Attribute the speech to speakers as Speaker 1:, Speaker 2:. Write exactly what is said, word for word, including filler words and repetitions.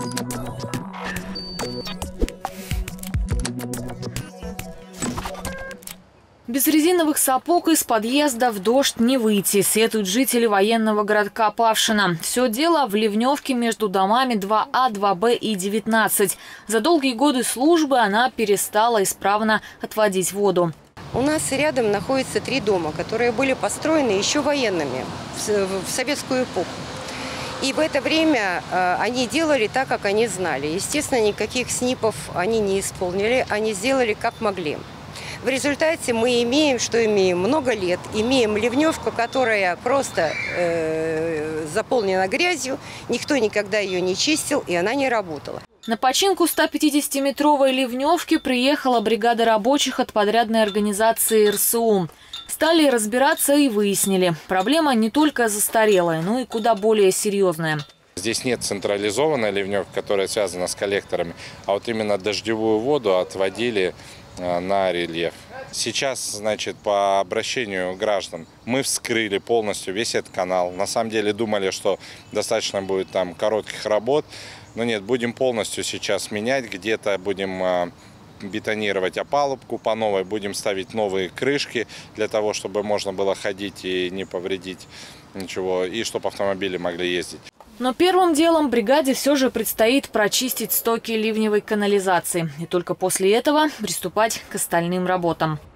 Speaker 1: Без резиновых сапог из подъезда в дождь не выйти, сетуют жители военного городка Павшино. Все дело в ливневке между домами два А, два Б и девятнадцать. За долгие годы службы она перестала исправно отводить воду.
Speaker 2: У нас рядом находится три дома, которые были построены еще военными в советскую эпоху. И в это время э, они делали так, как они знали. Естественно, никаких СНИПов они не исполнили, они сделали как могли. В результате мы имеем, что имеем много лет, имеем ливневку, которая просто э, заполнена грязью, никто никогда ее не чистил, и она не работала.
Speaker 1: На починку ста пятидесятиметровой ливневки приехала бригада рабочих от подрядной организации Эр Эс У. Стали разбираться и выяснили, проблема не только застарелая, но и куда более серьезная.
Speaker 3: Здесь нет централизованной ливневки, которая связана с коллекторами, а вот именно дождевую воду отводили на рельеф. Сейчас, значит, по обращению граждан мы вскрыли полностью весь этот канал. На самом деле думали, что достаточно будет там коротких работ, но нет, будем полностью сейчас менять, где-то будем бетонировать опалубку по новой, будем ставить новые крышки для того, чтобы можно было ходить и не повредить ничего, и чтобы автомобили могли ездить.
Speaker 1: Но первым делом бригаде все же предстоит прочистить стоки ливневой канализации. И только после этого приступать к остальным работам.